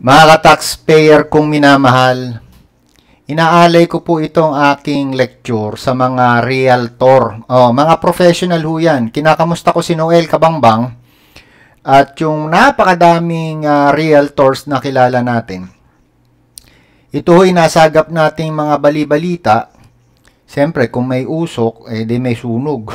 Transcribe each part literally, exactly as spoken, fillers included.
Mga ka-taxpayer kong minamahal, inaalay ko po itong aking lecture sa mga realtor. Oh, mga professional ho yan. Kinakamusta ko si Noel Kabangbang at yung napakadaming uh, realtors na kilala natin. Ito ho'y nasagap nating mga bali-balita. Siyempre, kung may usok, eh di may sunog.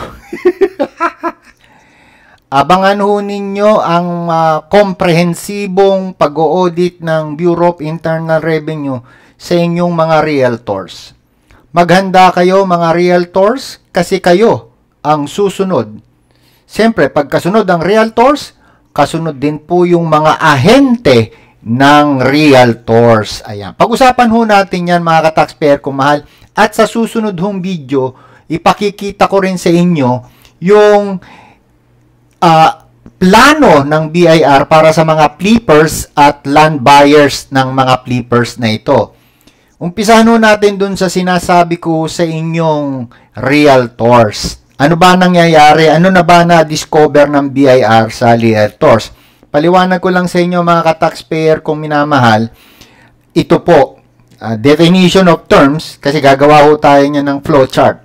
Abangan ho ninyo ang uh, komprehensibong pag-audit ng Bureau of Internal Revenue sa inyong mga realtors. Maghanda kayo mga realtors kasi kayo ang susunod. Siyempre, pagkasunod ang realtors, kasunod din po yung mga ahente ng realtors. Ayan. Pag-usapan ho natin yan mga ka-taxpayer kung mahal. At sa susunod hong video, ipakikita ko rin sa inyo yung Uh, plano ng B I R para sa mga flippers at land buyers ng mga flippers na ito. Umpisahan natin dun sa sinasabi ko sa inyong realtors. Ano ba nangyayari? Ano na ba na-discover ng B I R sa realtors? Paliwanag ko lang sa inyo mga ka-taxpayer kung minamahal. Ito po, uh, definition of terms, kasi gagawa ho tayo niya ng flowchart.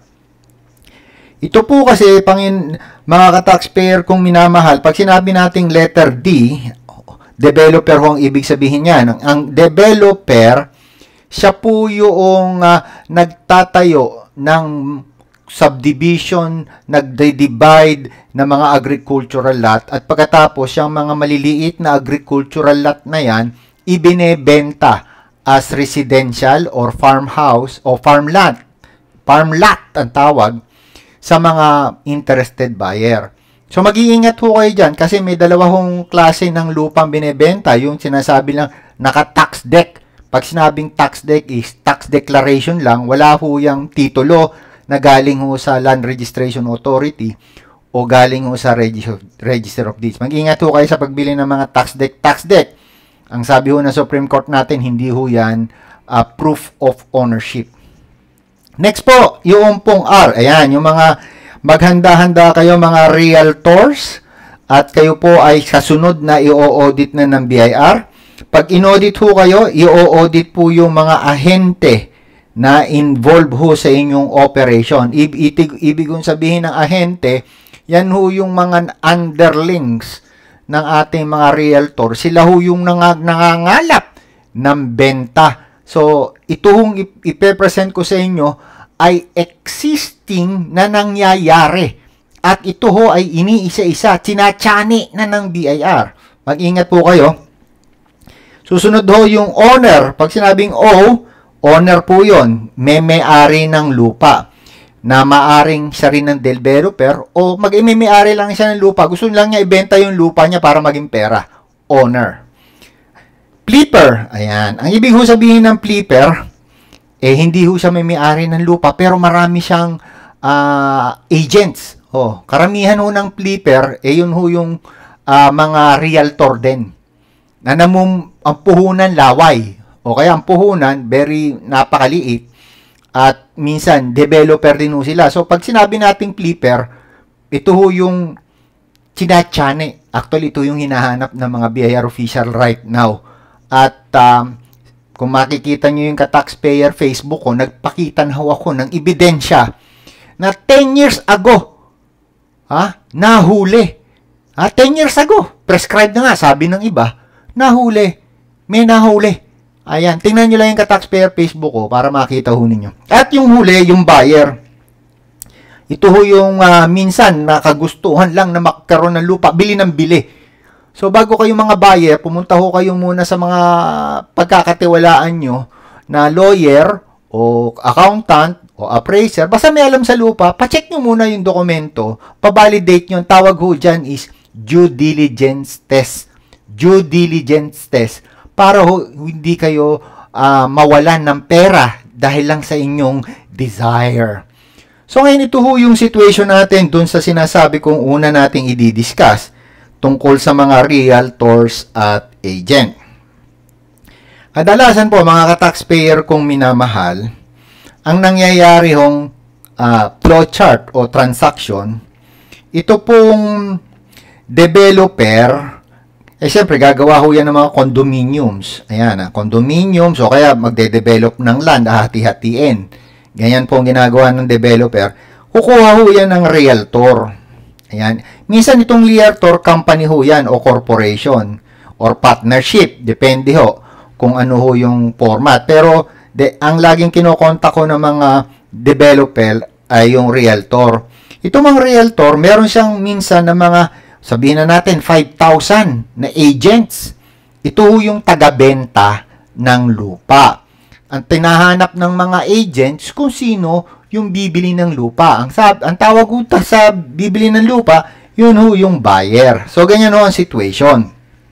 Ito po kasi, pangin, mga ka-taxpayer kong minamahal, pag sinabi nating letter D, developer ho ang ibig sabihin niyan. Ang, ang developer, siya po yung uh, nagtatayo ng subdivision, nagde-divide ng mga agricultural lot, at pagkatapos, yung mga maliliit na agricultural lot na yan, ibinebenta as residential or farmhouse o farmland. Farmlot ang tawag sa mga interested buyer. So, mag-iingat ho kayo dyan kasi may dalawang klase ng lupang binebenta. Yung sinasabi lang naka-tax deck. Pag sinabing tax deck is tax declaration lang, wala ho yung titulo na galing ho sa Land Registration Authority o galing ho sa Register of Deeds. Mag-iingat ho kayo sa pagbili ng mga tax deck. Tax deck, ang sabi ho ng Supreme Court natin, hindi ho yan uh, proof of ownership. Next po, yung pong R. Ayan, yung mga maghanda-handa kayo mga realtors at kayo po ay kasunod na i-audit na ng B I R. Pag in-audit ho kayo, i-audit po yung mga ahente na involved ho sa inyong operation. Ibig, ibig kong sabihin ng ahente, yan ho yung mga underlings ng ating mga realtor. Sila ho yung nang nangangalap ng benta. So, ito hong ipe-present ko sa inyo ay existing na nangyayari. At ito ho ay iniisa-isa, tinatsani na ng B I R. Mag-ingat po kayo. Susunod ho yung owner. Pag sinabing O, owner po yon, may-may-ari ng lupa. Na maaring siya rin ng developer o mag-may-may-ari lang siya ng lupa. Gusto lang niya ibenta yung lupa niya para maging pera. Owner. Flipper, ayan. Ang ibig ho sabihin ng flipper, eh hindi ho siya may-may-ari ng lupa, pero marami siyang uh, agents. Oh, karamihan ho ng flipper, eh yun ho yung uh, mga realtor din. Na namum, ang puhunan laway. O kaya ang puhunan, very napakaliit. At minsan, developer din ho sila. So, pag sinabi nating flipper, ito ho yung tinatsane. Actually, ito yung hinahanap ng mga B I R official right now. At um, kung makikita nyo yung ka-taxpayer Facebook ko, nagpakita na ako ng ebidensya na ten years ago, ha, nahuli. Ha, ten years ago, prescribed na nga, sabi ng iba, nahuli. May nahuli. Ayan, tingnan nyo lang yung ka-taxpayer Facebook ko para makita ho ninyo. At yung huli, yung buyer, ito ho yung uh, minsan nakagustuhan lang na magkaroon ng lupa, bili ng bili. So, bago kayo mga buyer, pumunta ho kayo muna sa mga pagkakatiwalaan nyo na lawyer o accountant o appraiser. Basta may alam sa lupa, pacheck nyo muna yung dokumento, pavalidate nyo. Ang tawag ho dyan is due diligence test. Due diligence test. Para ho, hindi kayo uh, mawalan ng pera dahil lang sa inyong desire. So, ngayon ito ho yung situation natin dun sa sinasabi kong una nating i-discuss tungkol sa mga realtors at agent. Kadalasan po, mga ka-taxpayer kong minamahal, ang nangyayari hong uh, flowchart o transaction, ito pong developer, Eh, siyempre, gagawa ho yan ng mga condominiums. Ayan, ah, condominiums, o kaya magde-develop ng land, hati-hatiin. Ganyan po ang ginagawa ng developer. Kukuha ho yan ng realtor. Ayan. Minsan itong realtor, company ho yan, o corporation, or partnership. Depende ho kung ano ho yung format. Pero, de, ang laging kinokontak ko ng mga developer ay yung realtor. Ito mga realtor, meron siyang minsan na mga, sabihin na natin, five thousand na agents. Ito yung taga-benta ng lupa. Ang tinahanap ng mga agents kung sino yung bibili ng lupa. Ang, sab ang tawag uta sa bibili ng lupa, yun ho yung buyer. So, ganyan ho ang situation.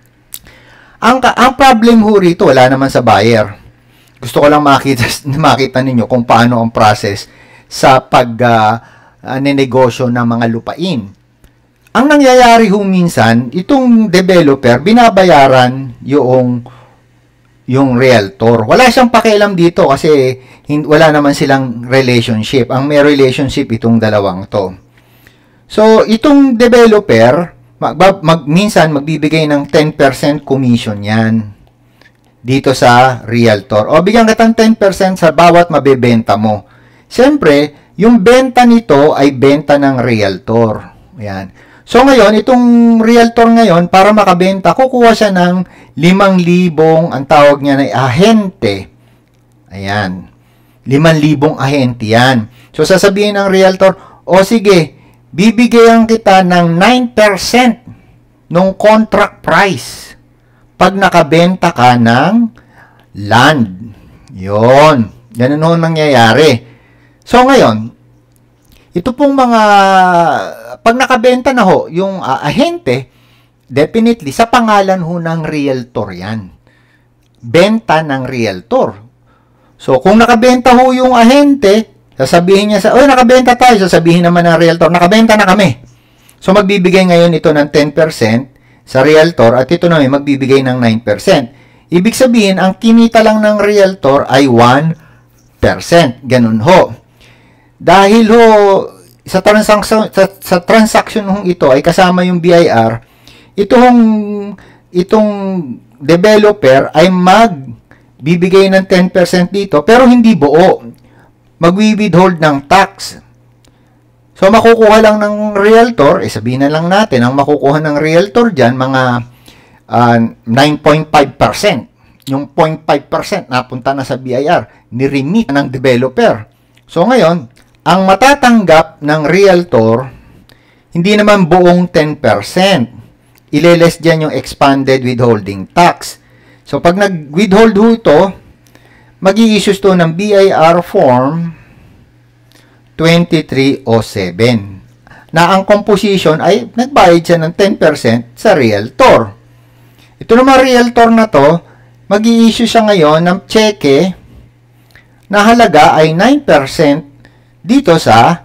Ang, ang problem ho rito, wala naman sa buyer. Gusto ko lang makita, makita ninyo kung paano ang process sa pag-nenegosyo uh, ng mga lupain. Ang nangyayari ho minsan, itong developer, binabayaran yung, yung realtor. Wala siyang pakialam dito kasi wala naman silang relationship. Ang may relationship itong dalawang to. So, itong developer, mag, mag, minsan magbibigay ng ten percent commission yan dito sa realtor. O, bigyan ka ng ten percent sa bawat mabebenta mo. Siyempre, yung benta nito ay benta ng realtor. Ayan. So, ngayon, itong realtor ngayon, para makabenta, kukuha siya ng limang libong, ang tawag niya na ahente. Ayan. limang libong ahente yan. So, sasabihin ng realtor, o sige, bibigyan kita ng nine percent ng contract price pag nakabenta ka ng land. Yun. Ganun ho nangyayari. So, ngayon, ito pong mga, pag nakabenta na ho, yung uh, ahente, definitely, sa pangalan ho ng realtor yan. Benta ng realtor. So, kung nakabenta ho yung ahente, sasabihin niya sa, oh, nakabenta tayo, sasabihin naman ng realtor, nakabenta na kami. So, magbibigay ngayon ito ng ten percent sa realtor at ito naman magbibigay ng nine percent. Ibig sabihin, ang kinita lang ng realtor ay one percent. Ganun ho. Dahil ho, sa transaction, sa, sa transaction hong ito ay kasama yung B I R, itong, itong developer ay magbibigay ng ten percent dito, pero hindi buo. Magwi-withhold ng tax. So, makukuha lang ng realtor, eh sabihin na lang natin, ang makukuha ng realtor dyan, mga uh, nine point five percent. Yung zero point five percent napunta na sa B I R, ni-remit ng developer. So, ngayon, ang matatanggap ng realtor, hindi naman buong ten percent. Ile-less dyan yung expanded withholding tax. So, pag nag-withhold ho ito, mag-i-issues to ng B I R form twenty-three oh seven na ang composition ay nagbayad siya ng ten percent sa realtor. Ito naman realtor na to, mag-i-issue siya ngayon ng cheque na halaga ay nine percent dito sa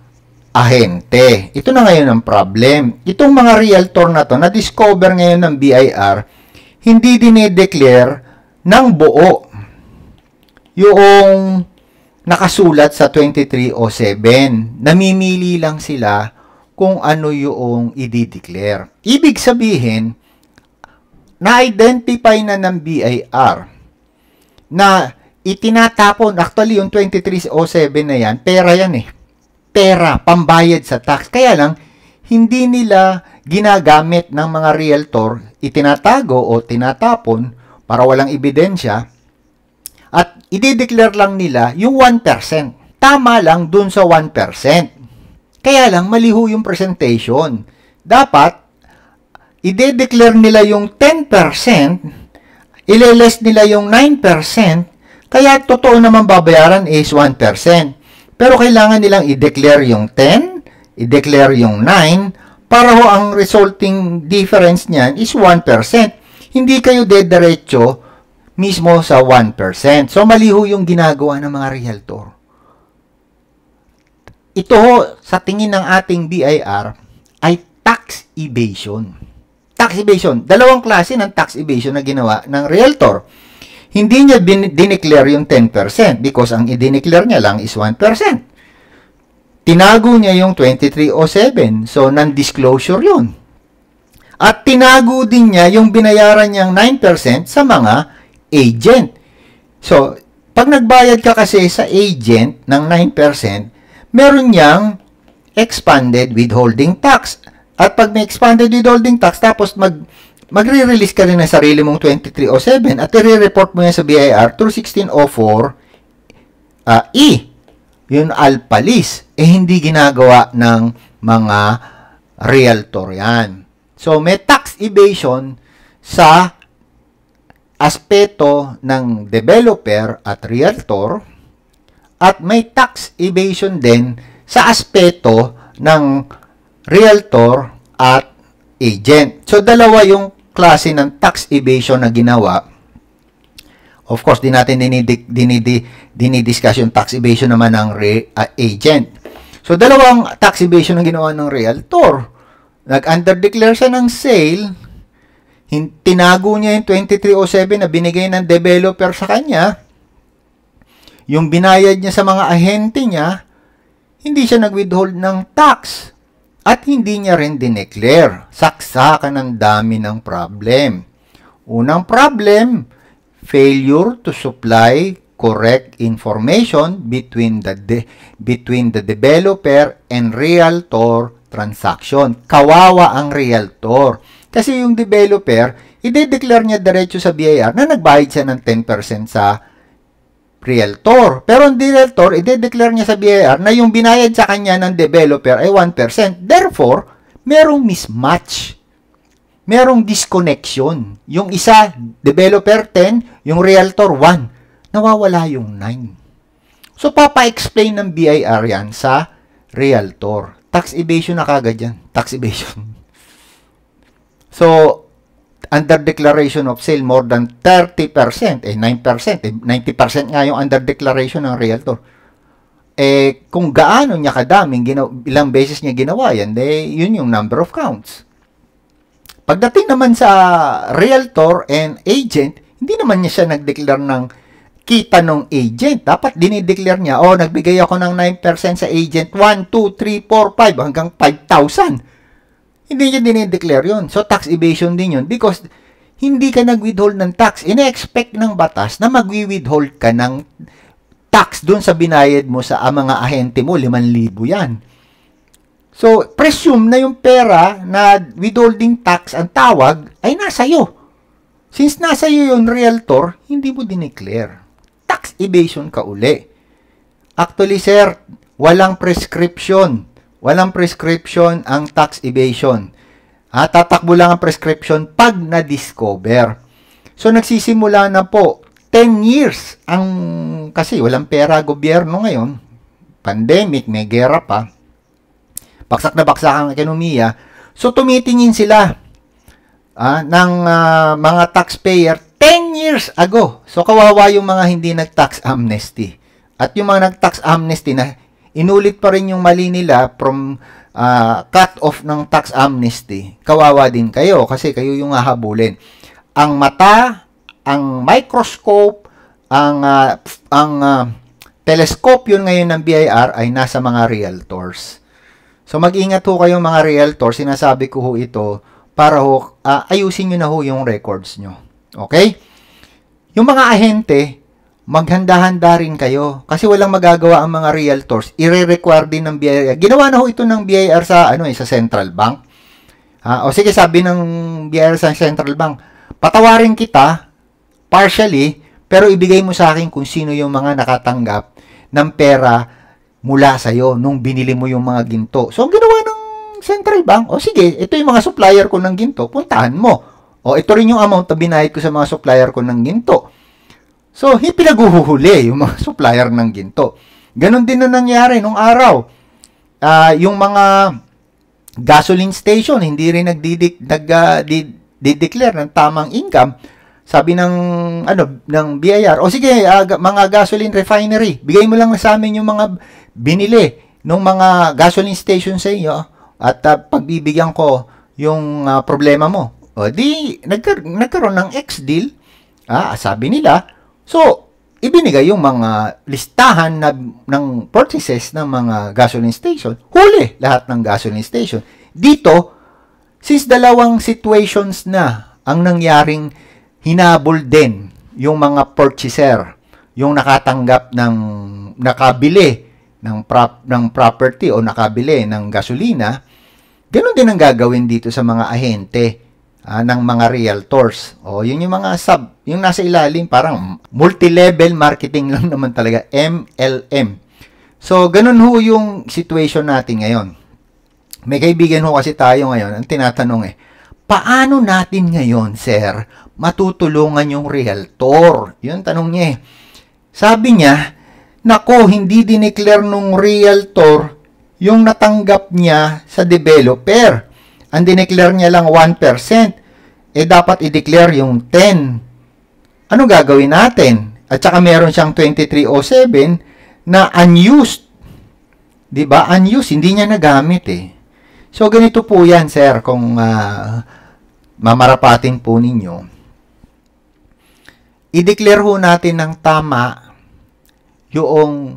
ahente. Ito na ngayon ang problem. Itong mga realtor na to, na-discover ngayon ng B I R, hindi dinideclare ng buo yung nakasulat sa twenty-three oh seven. Namimili lang sila kung ano yung i-declare. Ibig sabihin, na-identify na ng B I R na itinatapon, actually yung twenty-three oh seven na yan, pera yan eh. Pera, pambayad sa tax. Kaya lang, hindi nila ginagamit ng mga realtor, itinatago o tinatapon para walang ebidensya, at i-declare lang nila yung one percent. Tama lang dun sa one percent. Kaya lang, maliho yung presentation. Dapat, i-declare nila yung ten percent, ile-less nila yung nine percent, kaya totoo naman babayaran is one percent. Pero kailangan nilang i-declare yung ten, i-declare yung nine, para ho ang resulting difference niyan is one percent. Hindi kayo dediretso mismo sa one percent. So, maliho yung ginagawa ng mga realtor. Ito ho, sa tingin ng ating B I R, ay tax evasion. Tax evasion. Dalawang klase ng tax evasion na ginawa ng realtor. Hindi niya dineclare yung ten percent because ang i-declare niya lang is one percent. Tinago niya yung twenty-three oh seven. So, non-disclosure yun. At At tinago din niya yung binayaran niyang nine percent sa mga agent. So, pag nagbayad ka kasi sa agent ng nine percent, meron niyang expanded withholding tax. At pag may expanded withholding tax, tapos mag, magre-release ka rin ng sarili mong twenty-three oh seven at i-report mo yan sa B I R through sixteen oh four uh, E. Yun alpalis. Eh, hindi ginagawa ng mga realtor yan. So, may tax evasion sa aspeto ng developer at realtor at may tax evasion din sa aspeto ng realtor at agent. So, dalawa yung klase ng tax evasion na ginawa. Of course, di natin dinidi, dinidi, dinidiscuss yung tax evasion naman ng re, uh, agent. So, dalawang tax evasion ang ginawa ng realtor. Nag-underdeclare siya ng sale, tinago niya yung twenty-three oh seven na binigay ng developer sa kanya, yung binayad niya sa mga ahente niya, hindi siya nag-withhold ng tax, at hindi niya rin dineclare. Saksakan ng dami ng problem. Unang problem, failure to supply correct information between the de between the developer and realtor transaction. Kawawa ang realtor. Kasi yung developer, i-declare niya diretso sa B I R na nagbayad siya ng ten percent sa realtor. Pero ang realtor, i-declare niya sa B I R na yung binayad sa kanya ng developer ay one percent. Therefore, merong mismatch. Merong disconnection. Yung isa, developer ten, yung realtor one. Nawawala yung nine. So, papa-explain ng B I R yan sa realtor. Tax evasion na kagad yan. Tax evasion. So, under declaration of sale, more than thirty percent, eh, nine percent, eh, ninety percent nga yung under declaration ng realtor. Eh, kung gaano niya kadaming, ilang beses niya ginawa yan, eh, yun yung number of counts. Pagdating naman sa realtor and agent, hindi naman niya siya nag-declare ng kita ng agent. Dapat dinideclare niya, oh, nagbigay ako ng nine percent sa agent, one, two, three, four, five, hanggang five thousand. Hindi niya dinideclare yun. So, tax evasion din yun because hindi ka nag-withhold ng tax. Ine-expect ng batas na mag-withhold ka ng tax dun sa binayad mo sa ah, mga ahente mo, limang libo yan. So, presume na yung pera na withholding tax ang tawag ay nasa iyo. Since nasa iyo yung realtor, hindi mo dineclare. Tax evasion ka uli. Actually, sir, walang prescription. Walang prescription ang tax evasion. Ah, tatakbo lang ang prescription pag na-discover. So, nagsisimula na po. ten years ang, kasi walang pera gobyerno ngayon. Pandemic, may gera pa. Baksak na baksak ang ekonomiya. So, tumitingin sila ah, ng uh, mga taxpayer ten years ago. So, kawawa yung mga hindi nag-tax amnesty. At yung mga nag-tax amnesty na inulit pa rin yung mali nila from uh, cut-off ng tax amnesty. Kawawa din kayo kasi kayo yung hahabulin. Ang mata, ang microscope, ang, uh, ang uh, telescope yun ngayon ng B I R ay nasa mga realtors. So, mag-ingat ho kayo mga realtors. Sinasabi ko ho ito para ho, uh, ayusin nyo na ho yung records nyo. Okay? Yung mga ahente, maghanda-handa rin kayo. Kasi walang magagawa ang mga realtors. I-require din ng B I R. Ginawa na ho ito ng B I R sa, ano, eh, sa Central Bank. Uh, o sige, sabi ng B I R sa Central Bank, patawarin kita, partially, pero ibigay mo sa akin kung sino yung mga nakatanggap ng pera mula sa'yo nung binili mo yung mga ginto. So, ang ginawa ng Central Bank, o sige, ito yung mga supplier ko ng ginto, puntahan mo. O ito rin yung amount na binayad ko sa mga supplier ko ng ginto. So, pinaguhuhuli yung mga supplier ng ginto. Ganon din na nangyari nung araw. Uh, yung mga gasoline station, hindi rin nagdi-declare ng tamang income. Sabi ng ano ng B I R, o sige, uh, mga gasoline refinery, bigay mo lang sa amin yung mga binili ng mga gasoline station sa inyo at uh, pagbibigyan ko yung uh, problema mo. O di, nagkar nagkaroon ng ex-deal, ah, sabi nila. So, ibinigay yung mga listahan na, ng purchases ng mga gasoline station. Huli lahat ng gasoline station. Dito, Since dalawang situations na ang nangyaring hinabol din yung mga purchaser, yung nakatanggap ng nakabili ng prop ng property o nakabili ng gasolina, ganoon din ang gagawin dito sa mga ahente ah, ng mga realtors. O yun yung mga sub, yung nasa ilalim, parang multi-level marketing lang naman talaga, M L M. So ganun ho yung situation natin ngayon. May kaibigan ho kasi tayo ngayon, ang tinatanong eh, paano natin ngayon, sir, matutulungan yung realtor? Yun tanong niya eh. Sabi niya, nako, hindi dineclare nung realtor yung natanggap niya sa developer. Ang dineclare niya lang one percent. Eh, dapat i-declare yung ten. Ano gagawin natin? At saka meron siyang twenty-three oh seven na unused. Diba? Unused. Hindi niya nagamit eh. So, ganito po yan, sir, kung uh, mamarapatin po ninyo. I-declare ho natin ng tama yung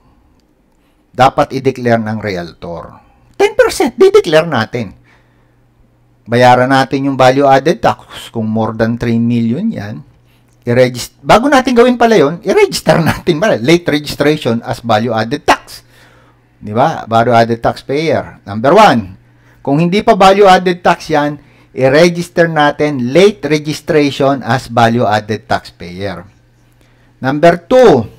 dapat i-declare ng realtor. ten percent, di-declare natin. Bayaran natin yung value added tax. Kung more than three million yan, i-register. Bago natin gawin pala yun, i-register natin pala. Late registration as value added tax. Di ba? Value added taxpayer. Number one, kung hindi pa value added tax yan, i-register natin late registration as value added taxpayer. Number two,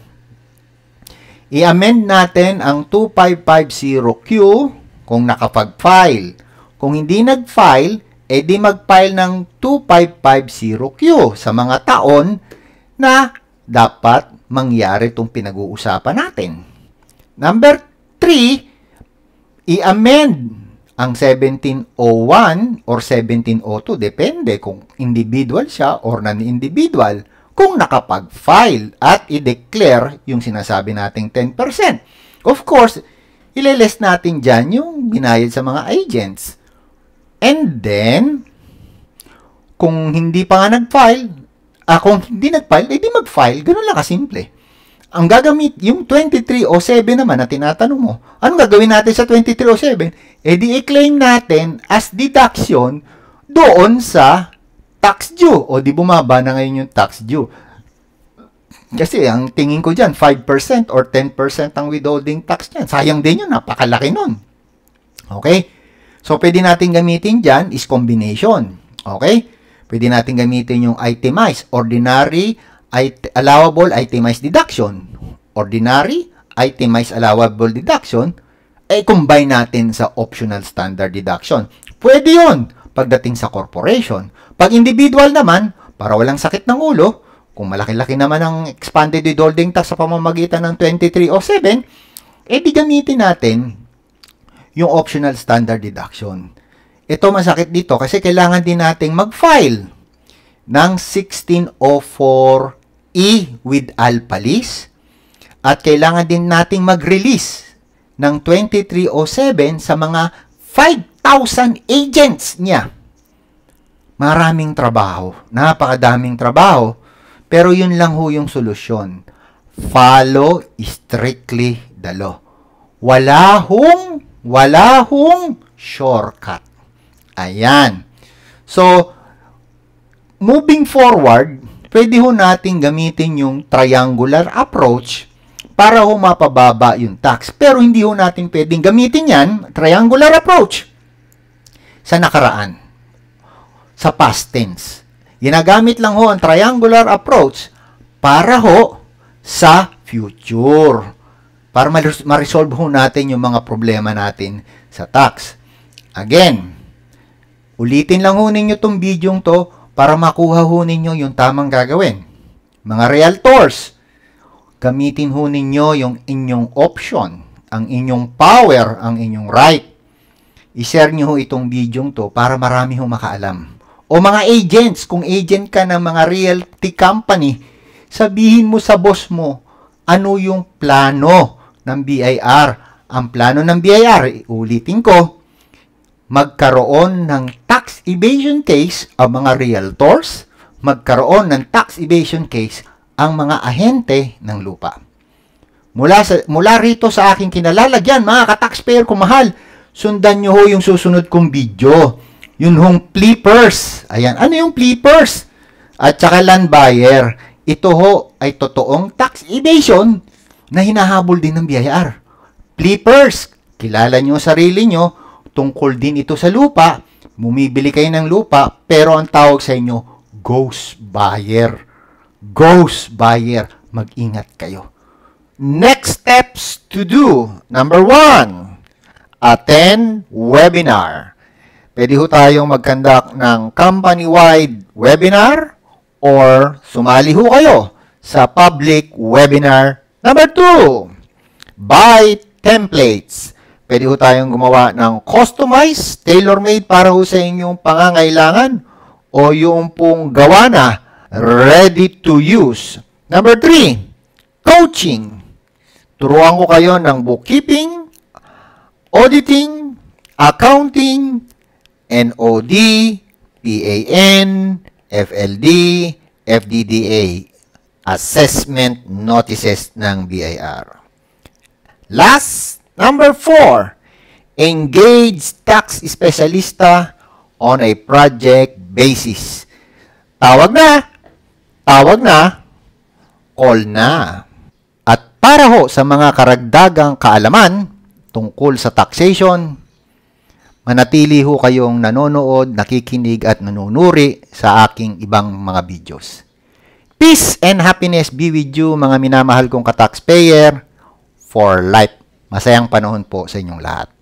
i-amend natin ang two five five zero Q kung nakapag-file. Kung hindi nag-file, edi mag-file ng two five five zero Q sa mga taon na dapat mangyari itong pinag-uusapan natin. Number three, i-amend ang seventeen oh one or seventeen oh two, depende kung individual siya or non-individual, kung nakapag-file at i-declare yung sinasabi nating ten percent. Of course, ileless natin dyan yung binayad sa mga agents. And then, kung hindi pa nga nag-file, ah, kung hindi nag-file, edi mag-file. Ganun lang kasimple. Ang gagamit, yung twenty-three oh seven naman na tinatanong mo, anong gagawin natin sa twenty-three oh seven? E di i-claim natin as deduction doon sa tax due. O di bumaba na ngayon yung tax due. Kasi ang tingin ko dyan, five percent or ten percent ang withholding tax dyan. Sayang din yun, napakalaki nun. Okay? So, pwede natin gamitin dyan is combination. Okay? Pwede natin gamitin yung itemized, ordinary, It allowable itemized deduction, ordinary itemized allowable deduction, eh combine natin sa optional standard deduction. Pwede yun pagdating sa corporation. Pag individual naman, para walang sakit ng ulo, kung malaki-laki naman ang expanded withholding tax sa pamamagitan ng twenty-three oh seven, eh di gamitin natin yung optional standard deduction. Ito masakit dito kasi kailangan din nating mag-file ng sixteen oh four E with ALPALIS at kailangan din nating mag-release ng twenty-three oh seven sa mga five thousand agents niya. Maraming trabaho, napakadaming trabaho, pero yun lang ho yung solusyon. Follow strictly the law. Wala hong, wala hong shortcut. Ayan. So, moving forward, pwede ho natin gamitin yung triangular approach para ho mapababa yung tax. Pero hindi ho natin pwedeng gamitin yan, triangular approach, sa nakaraan, sa past tense. Ginagamit lang ho ang triangular approach para ho sa future. Para ma-resolve ho natin yung mga problema natin sa tax. Again, ulitin lang ho ninyo itong video to para makuha ho ninyo yung tamang gagawin. Mga realtors, gamitin ho ninyo yung inyong option, ang inyong power, ang inyong right. I-share nyo ho itong video to para marami ho makaalam. O mga agents, kung agent ka ng mga realty company, sabihin mo sa boss mo, ano yung plano ng B I R. Ang plano ng B I R, ulitin ko, magkaroon ng tax evasion case ang mga realtors, magkaroon ng tax evasion case ang mga ahente ng lupa. Mula, sa, mula rito sa aking kinalalagyan, mga ka-taxpayer ko mahal, sundan nyo ho yung susunod kong video Yun hong flippers. Ayan. Ano yung flippers? At saka land buyer. Ito ho ay totoong tax evasion na hinahabol din ng B I R. Flippers. Kilala nyo sarili nyo. Tungkol din ito sa lupa. Bumibili kayo ng lupa. Pero ang tawag sa inyo, ghost buyer. Ghost buyer. Mag-ingat kayo. Next steps to do. Number one, attend webinar. Pwede ho tayong mag-conduct ng company-wide webinar or sumali ho kayo sa public webinar. Number two, buy templates. Pwede ho tayong gumawa ng customized, tailor-made para ho sa inyong pangangailangan o yung pong gawa na, ready to use. Number three, coaching. Turuan ko kayo ng bookkeeping, auditing, accounting, N O D, P A N, F L D, F D D A, assessment notices ng B I R. Last, number four, engage tax specialista on a project basis. Tawag na, tawag na, call na. At para ho sa mga karagdagang kaalaman tungkol sa taxation, manatili ho kayong nanonood, nakikinig at nanunuri sa aking ibang mga videos. Peace and happiness be with you, mga minamahal kong ka-taxpayer, for life. Masayang panahon po sa inyong lahat.